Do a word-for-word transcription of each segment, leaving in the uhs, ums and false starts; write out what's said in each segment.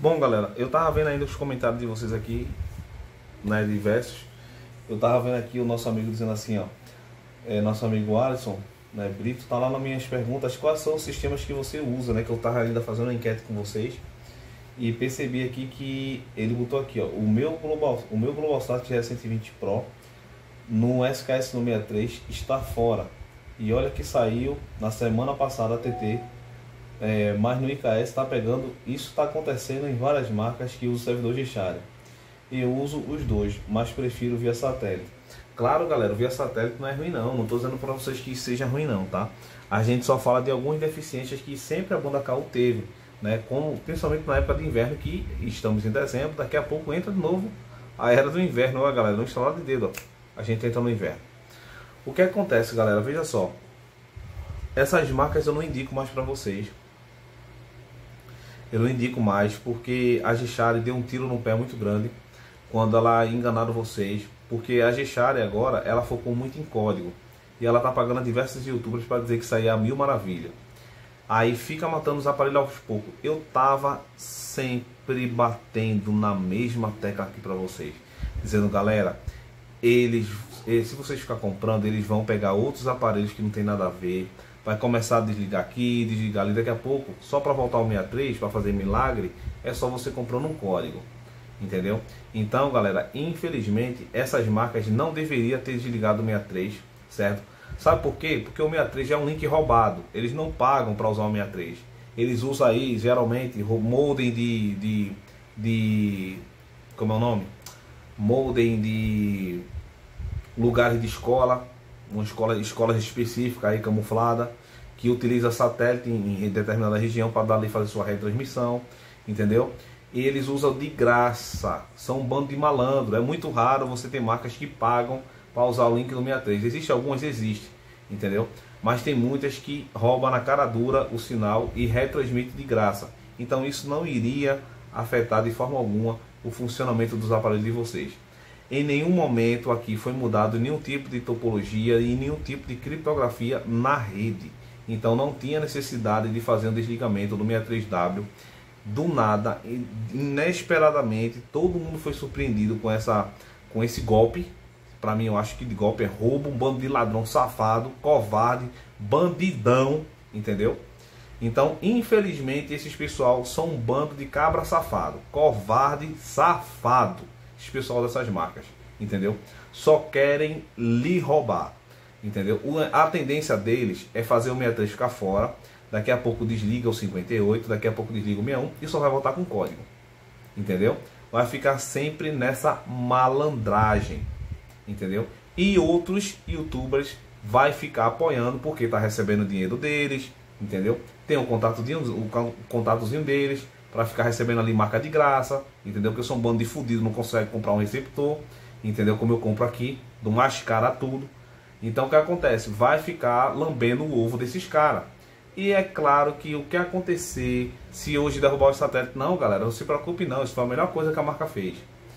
Bom, galera, eu tava vendo ainda os comentários de vocês aqui, né, diversos. Eu tava vendo aqui o nosso amigo dizendo assim, ó, é, nosso amigo Alisson, né, Brito, tá lá nas minhas perguntas, quais são os sistemas que você usa, né, que eu tava ainda fazendo uma enquete com vocês. E percebi aqui que ele botou aqui, ó, o meu Global, o meu Globalstar G S cento e vinte Pro no S K S no sessenta e três está fora. E olha que saiu na semana passada a T T, é, mas no I K S está pegando. Isso está acontecendo em várias marcas que usam servidor G-Share. Eu uso os dois, mas prefiro via satélite. Claro, galera, via satélite não é ruim não. Não estou dizendo para vocês que seja ruim não, tá? A gente só fala de algumas deficiências que sempre a banda K U teve, né? Como, principalmente na época de inverno, que estamos em dezembro, daqui a pouco entra de novo a era do inverno, ó, galera, no instalar de dedo, ó. A gente entra no inverno. O que acontece, galera? Veja só. Essas marcas eu não indico mais para vocês. Eu não indico mais porque a G-Share deu um tiro no pé muito grande quando ela enganaram vocês. Porque a G-Share agora, ela focou muito em código. E ela tá pagando a diversos youtubers para dizer que isso aí é a mil maravilha. Aí fica matando os aparelhos aos poucos. Eu tava sempre batendo na mesma tecla aqui para vocês. Dizendo, galera, eles, se vocês ficar comprando, eles vão pegar outros aparelhos que não tem nada a ver. Vai começar a desligar aqui, desligar ali. Daqui a pouco, só para voltar ao sessenta e três, para fazer milagre, é só você comprando um código. Entendeu? Então, galera, infelizmente, essas marcas não deveriam ter desligado o sessenta e três, certo? Sabe por quê? Porque o sessenta e três é um link roubado. Eles não pagam para usar o sessenta e três. Eles usam aí, geralmente, modem de, de, de... Como é o nome? Modem de lugares de escola. Uma escola, escolas específicas aí, camuflada, que utiliza satélite em, em determinada região para dali fazer sua retransmissão. Entendeu? E eles usam de graça. São um bando de malandro. É muito raro você ter marcas que pagam para usar o link do sessenta e três. Existem algumas, existe, entendeu? Mas tem muitas que roubam na cara dura o sinal e retransmite de graça. Então isso não iria afetar de forma alguma o funcionamento dos aparelhos de vocês. Em nenhum momento aqui foi mudado nenhum tipo de topologia e nenhum tipo de criptografia na rede. Então não tinha necessidade de fazer um desligamento do sessenta e três W. Do nada, inesperadamente, todo mundo foi surpreendido com, essa, com esse golpe. Para mim, eu acho que de golpe é roubo, um bando de ladrão safado, covarde, bandidão, entendeu? Então, infelizmente, esses pessoal são um bando de cabra safado, covarde, safado, esse pessoal dessas marcas, entendeu? Só querem lhe roubar, entendeu? A tendência deles é fazer o sessenta e três ficar fora, daqui a pouco desliga o cinquenta e oito, daqui a pouco desliga o sessenta e um e só vai voltar com código, entendeu? Vai ficar sempre nessa malandragem, entendeu? E outros youtubers vai ficar apoiando porque está recebendo dinheiro deles, entendeu? Tem o contatozinho, o contatozinho deles para ficar recebendo ali marca de graça, entendeu? Porque eu sou um bando de fudido, não consegue comprar um receptor, entendeu? Como eu compro aqui, do mais caro a tudo. Então o que acontece? Vai ficar lambendo o ovo desses caras. E é claro que o que acontecer se hoje derrubar o satélite, não, galera, não se preocupe não, isso foi a melhor coisa que a marca fez.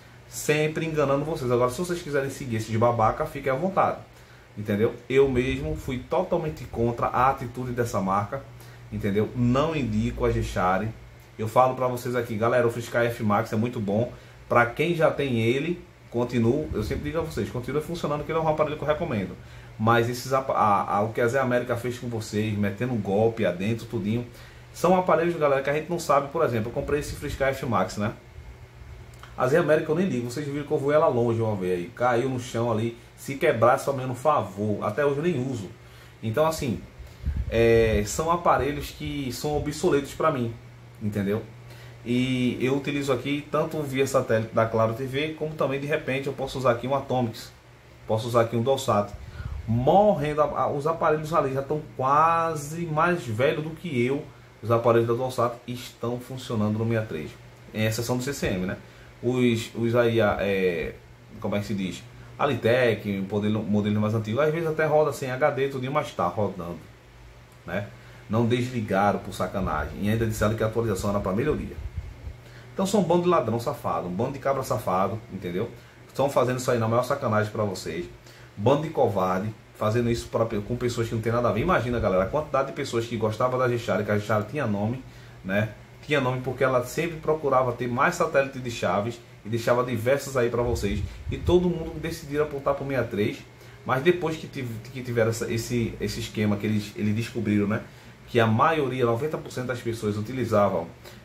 Sempre enganando vocês. Agora, se vocês quiserem seguir esses babaca, fiquem à vontade, entendeu? Eu mesmo fui totalmente contra a atitude dessa marca, entendeu? Não indico a G-Share. Eu falo pra vocês aqui, galera, o F K F Max é muito bom. Pra quem já tem ele, continua, eu sempre digo a vocês, continua funcionando, que ele é um aparelho que eu recomendo. Mas esses, a, a, o que a Zé América fez com vocês, metendo um golpe adentro, tudinho, são aparelhos, galera, que a gente não sabe. Por exemplo, eu comprei esse F K F Max, né? A Zé América eu nem ligo, vocês viram que eu voei ela longe uma vez aí, caiu no chão ali, se quebrar só me dando um favor, até hoje eu nem uso. Então assim, é, são aparelhos que são obsoletos para mim, entendeu? E eu utilizo aqui tanto via satélite da Claro T V, como também de repente eu posso usar aqui um Atomics, posso usar aqui um Dulsat. Morrendo, os aparelhos ali já estão quase mais velhos do que eu. Os aparelhos da Dulsat estão funcionando no sessenta e três, em exceção do C C M, né? Os, os aí, é, como é que se diz? Alitec, modelo, modelo mais antigo, às vezes até roda sem H D, tudo, mas está rodando, né? Não desligaram por sacanagem e ainda disseram que a atualização era para melhoria. Então são um bando de ladrão safado, um bando de cabra safado, entendeu? Estão fazendo isso aí na maior sacanagem para vocês. Bando de covarde, fazendo isso pra, com pessoas que não tem nada a ver. Imagina, galera, a quantidade de pessoas que gostavam da G-Share, que a G-Share tinha nome, né? tinha nome porque ela sempre procurava ter mais satélites de chaves e deixava diversos aí para vocês. E todo mundo decidiu apontar para o sessenta e três, mas depois que, tive, que tiveram essa, esse, esse esquema que eles, eles descobriram, né, que a maioria, noventa por cento das pessoas utilizavam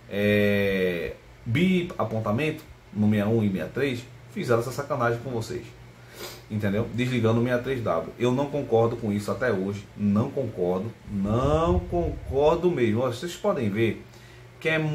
é, bi-apontamento no sessenta e um e sessenta e três, fizeram essa sacanagem com vocês. Entendeu? Desligando o sessenta e três W. Eu não concordo com isso até hoje. Não concordo. Não concordo mesmo. Olha, vocês podem ver que é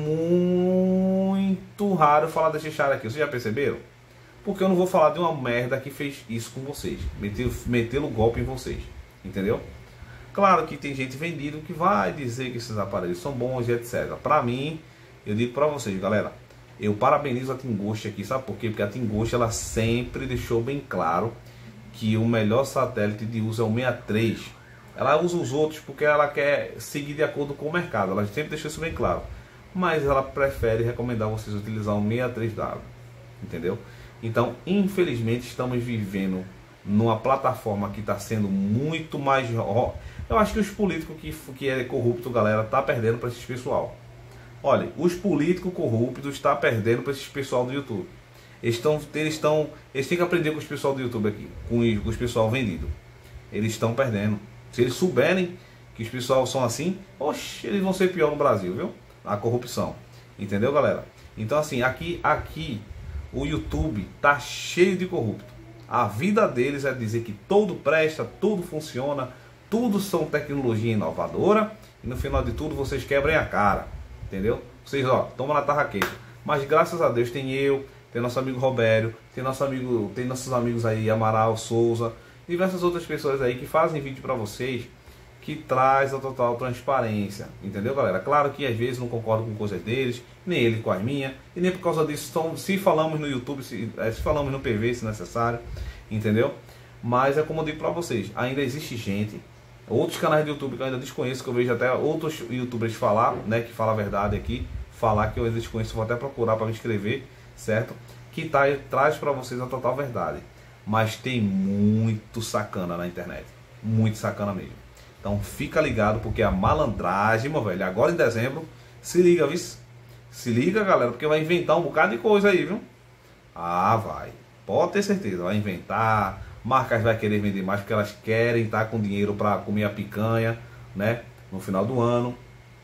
muito raro falar da G-Char aqui. Vocês já perceberam? Porque eu não vou falar de uma merda que fez isso com vocês. Meteu o golpe em vocês. Entendeu? Claro que tem gente vendida que vai dizer que esses aparelhos são bons e etcétera. Pra mim, eu digo pra vocês, galera, eu parabenizo a Tingoste aqui, sabe por quê? Porque a Tingoste, ela sempre deixou bem claro que o melhor satélite de uso é o sessenta e três. Ela usa os outros porque ela quer seguir de acordo com o mercado. Ela sempre deixou isso bem claro. Mas ela prefere recomendar vocês utilizar o sessenta e três W. Entendeu? Então, infelizmente, estamos vivendo numa plataforma que está sendo muito mais... Eu acho que os políticos que, que é corrupto, galera, tá perdendo para esses pessoal. Olha, os políticos corruptos estão perdendo para esses pessoal do YouTube. Eles estão, eles estão, eles têm que aprender com os pessoal do YouTube aqui, com os, com os pessoal vendido. Eles estão perdendo. Se eles souberem que os pessoal são assim, oxe, eles vão ser pior no Brasil, viu? A corrupção. Entendeu, galera? Então, assim, aqui, aqui, o YouTube tá cheio de corrupto. A vida deles é dizer que tudo presta, tudo funciona, tudo são tecnologia inovadora, e no final de tudo vocês quebrem a cara. Entendeu? Vocês, ó, tomam na tarraqueta. Mas graças a Deus tem eu, tem nosso amigo Robério, tem nosso amigo, tem nossos amigos aí, Amaral, Souza, diversas outras pessoas aí que fazem vídeo pra vocês, que traz a total transparência. Entendeu, galera? Claro que às vezes não concordo com coisas deles, nem ele com as minhas, e nem por causa disso, então, se falamos no YouTube, se, se falamos no P V, se necessário, entendeu? Mas é como eu digo pra vocês, ainda existe gente, outros canais de YouTube que eu ainda desconheço, que eu vejo até outros youtubers falar, né, que fala a verdade aqui, falar que eu ainda desconheço, vou até procurar para me inscrever, certo? Que tá, traz para vocês a total verdade. Mas tem muito sacana na internet, muito sacana mesmo. Então fica ligado, porque a malandragem, meu velho, agora em dezembro, se liga, viu? Se liga, galera, porque vai inventar um bocado de coisa aí, viu? Ah, vai, pode ter certeza, vai inventar. Marcas vai querer vender mais porque elas querem estar com dinheiro para comer a picanha, né, no final do ano.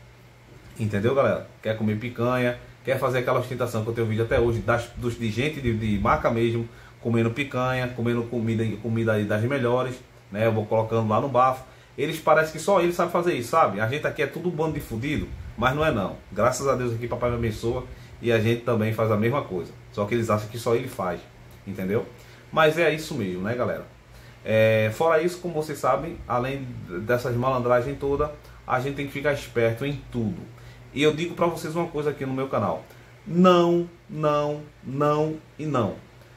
Entendeu, galera? Quer comer picanha, quer fazer aquela ostentação que eu tenho vídeo até hoje das, dos, de gente de, de marca mesmo, comendo picanha, comendo comida, comida das melhores, né? Eu vou colocando lá no bafo. Eles parecem que só eles sabem fazer isso, sabe? A gente aqui é tudo um bando de fudido, mas não é não. Graças a Deus aqui, papai me abençoa, e a gente também faz a mesma coisa. Só que eles acham que só ele faz, entendeu? Mas é isso mesmo, né, galera? É, fora isso, como vocês sabem, além dessas malandragens todas, a gente tem que ficar esperto em tudo. E eu digo pra vocês uma coisa aqui no meu canal. Não, não, não e não.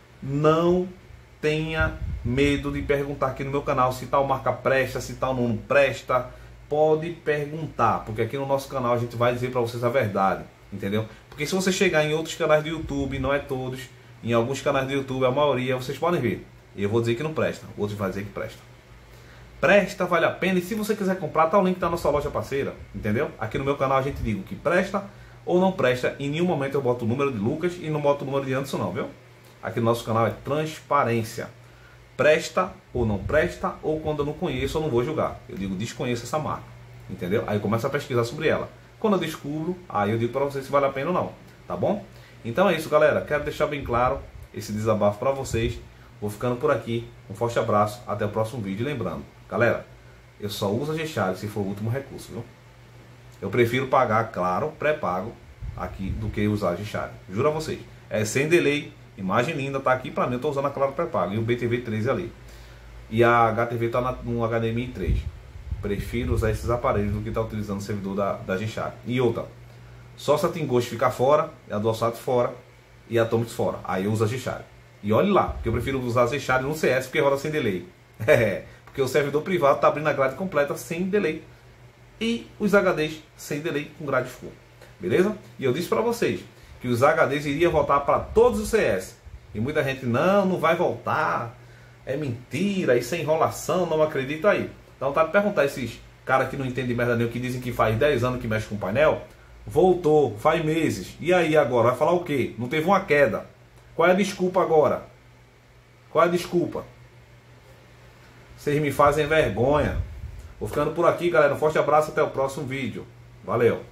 Não tenha medo de perguntar aqui no meu canal se tal marca presta, se tal não presta. Pode perguntar, porque aqui no nosso canal a gente vai dizer pra vocês a verdade, entendeu? Porque se você chegar em outros canais do YouTube, não é todos, em alguns canais do YouTube, a maioria, vocês podem ver, eu vou dizer que não presta, outros vão dizer que presta. Presta, vale a pena, e se você quiser comprar, tá o link da nossa loja parceira, entendeu? Aqui no meu canal a gente diz que presta ou não presta, em nenhum momento eu boto o número de Lucas e não boto o número de Anderson não, viu? Aqui no nosso canal é transparência. Presta ou não presta, ou quando eu não conheço eu não vou julgar, eu digo desconheço essa marca, entendeu? Aí eu começo a pesquisar sobre ela. Quando eu descubro, aí eu digo para vocês se vale a pena ou não, tá bom? Então é isso, galera, quero deixar bem claro esse desabafo para vocês. Vou ficando por aqui, um forte abraço, até o próximo vídeo. Lembrando, galera, eu só uso a G-Char se for o último recurso, viu? Eu prefiro pagar, claro, pré-pago aqui do que usar a G-Char, juro a vocês. É sem delay, imagem linda, tá aqui para mim, eu tô usando a Claro pré-pago e o B T V treze ali. E a H T V tá na, no H D M I três. Prefiro usar esses aparelhos do que tá utilizando o servidor da, da G-Char. E outra, só se a Tingoste ficar fora, a do Alçato fora e a Atomics fora. Aí eu uso a G-Char. E olhe lá, porque eu prefiro usar a G-Char no C S porque roda sem delay. É, porque o servidor privado está abrindo a grade completa sem delay. E os H Ds sem delay com grade full. Beleza? E eu disse para vocês que os H Ds iriam voltar para todos os C S. E muita gente, não, não vai voltar. É mentira, isso é enrolação, não acredito aí. Então tá de perguntar esses caras que não entendem merda nenhuma, que dizem que faz dez anos que mexe com painel. Voltou, faz meses. E aí agora? Vai falar o quê? Não teve uma queda. Qual é a desculpa agora? Qual é a desculpa? Vocês me fazem vergonha. Vou ficando por aqui, galera. Um forte abraço, até o próximo vídeo. Valeu!